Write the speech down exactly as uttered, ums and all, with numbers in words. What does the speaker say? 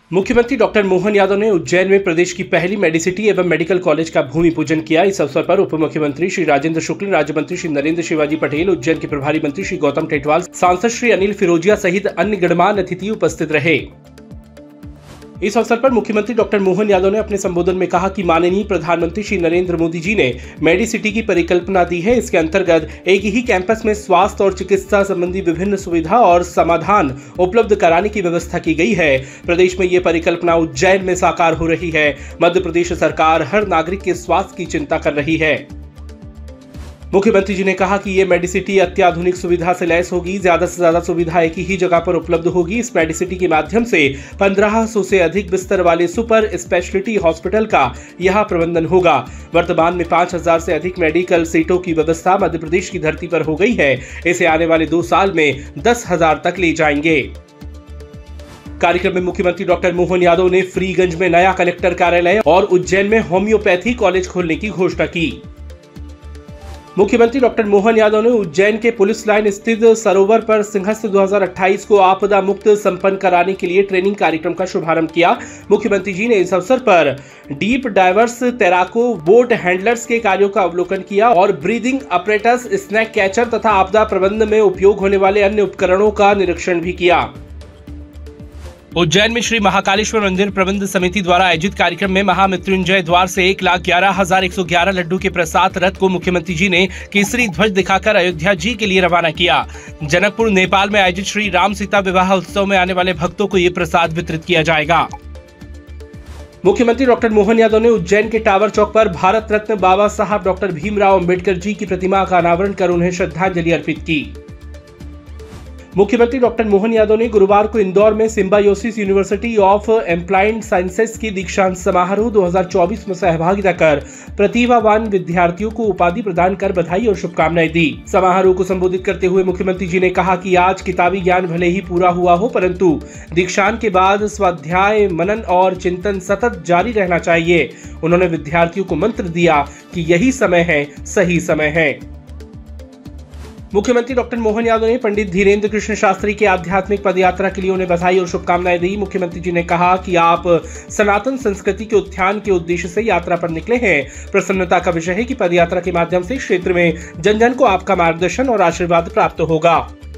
मुख्यमंत्री डॉक्टर मोहन यादव ने उज्जैन में प्रदेश की पहली मेडिसिटी एवं मेडिकल कॉलेज का भूमि पूजन किया। इस अवसर पर उप मुख्यमंत्री श्री राजेंद्र शुक्ल, राज्य मंत्री श्री नरेंद्र शिवाजी पटेल, उज्जैन के प्रभारी मंत्री श्री गौतम टेटवाल, सांसद श्री अनिल फिरोजिया सहित अन्य गणमान्य अतिथि उपस्थित रहे। इस अवसर पर मुख्यमंत्री डॉक्टर मोहन यादव ने अपने संबोधन में कहा कि माननीय प्रधानमंत्री श्री नरेंद्र मोदी जी ने मेडिसिटी की परिकल्पना दी है। इसके अंतर्गत एक ही कैंपस में स्वास्थ्य और चिकित्सा संबंधी विभिन्न सुविधा और समाधान उपलब्ध कराने की व्यवस्था की गई है। प्रदेश में ये परिकल्पना उज्जैन में साकार हो रही है। मध्य प्रदेश सरकार हर नागरिक के स्वास्थ्य की चिंता कर रही है। मुख्यमंत्री जी ने कहा कि ये मेडिसिटी अत्याधुनिक सुविधा से लैस होगी। ज्यादा से ज्यादा सुविधा एक ही जगह पर उपलब्ध होगी। इस मेडिसिटी के माध्यम से पंद्रह सौ से अधिक बिस्तर वाले सुपर स्पेशलिटी हॉस्पिटल का यहाँ प्रबंधन होगा। वर्तमान में पांच हजार से अधिक मेडिकल सीटों की व्यवस्था मध्य प्रदेश की धरती पर हो गई है। इसे आने वाले दो साल में दस हजार तक ले जाएंगे। कार्यक्रम में मुख्यमंत्री डॉक्टर मोहन यादव ने फ्रीगंज में नया कलेक्टर कार्यालय और उज्जैन में होम्योपैथी कॉलेज खोलने की घोषणा की। मुख्यमंत्री डॉक्टर मोहन यादव ने उज्जैन के पुलिस लाइन स्थित सरोवर पर सिंहस्थ दो हज़ार अट्ठाईस को आपदा मुक्त संपन्न कराने के लिए ट्रेनिंग कार्यक्रम का शुभारंभ किया। मुख्यमंत्री जी ने इस अवसर पर डीप डाइवर्स, तैराकों, बोट हैंडलर्स के कार्यों का अवलोकन किया और ब्रीदिंग अपरेटस, स्नैक कैचर तथा आपदा प्रबंधन में उपयोग होने वाले अन्य उपकरणों का निरीक्षण भी किया। उज्जैन में श्री महाकालेश्वर मंदिर प्रबंध समिति द्वारा आयोजित कार्यक्रम में महामृत्युंजय द्वार से एक लाख ग्यारह हजार एक सौ ग्यारह लड्डू के प्रसाद रथ को मुख्यमंत्री जी ने केसरी ध्वज दिखाकर अयोध्या जी के लिए रवाना किया। जनकपुर, नेपाल में आयोजित श्री राम सीता विवाह उत्सव में आने वाले भक्तों को ये प्रसाद वितरित किया जाएगा। मुख्यमंत्री डॉक्टर मोहन यादव ने उज्जैन के टावर चौक पर भारत रत्न बाबा साहब डॉक्टर भीमराव अंबेडकर जी की प्रतिमा का अनावरण कर उन्हें श्रद्धांजलि अर्पित की। मुख्यमंत्री डॉक्टर मोहन यादव ने गुरुवार को इंदौर में Symbiosis University of Applied Sciences की दीक्षांत समारोह दो हज़ार चौबीस में सहभागिता कर प्रतिभावान विद्यार्थियों को उपाधि प्रदान कर बधाई और शुभकामनाएं दी। समारोह को संबोधित करते हुए मुख्यमंत्री जी ने कहा कि आज किताबी ज्ञान भले ही पूरा हुआ हो, परंतु दीक्षांत के बाद स्वाध्याय, मनन और चिंतन सतत जारी रहना चाहिए। उन्होंने विद्यार्थियों को मंत्र दिया कि यही समय है, सही समय है। मुख्यमंत्री डॉक्टर मोहन यादव ने पंडित धीरेन्द्र कृष्ण शास्त्री की आध्यात्मिक पदयात्रा के लिए उन्हें बधाई और शुभकामनाएं दी। मुख्यमंत्री जी ने कहा कि आप सनातन संस्कृति के उत्थान के उद्देश्य से यात्रा पर निकले हैं। प्रसन्नता का विषय है कि पदयात्रा के माध्यम से क्षेत्र में जन जन को आपका मार्गदर्शन और आशीर्वाद प्राप्त होगा।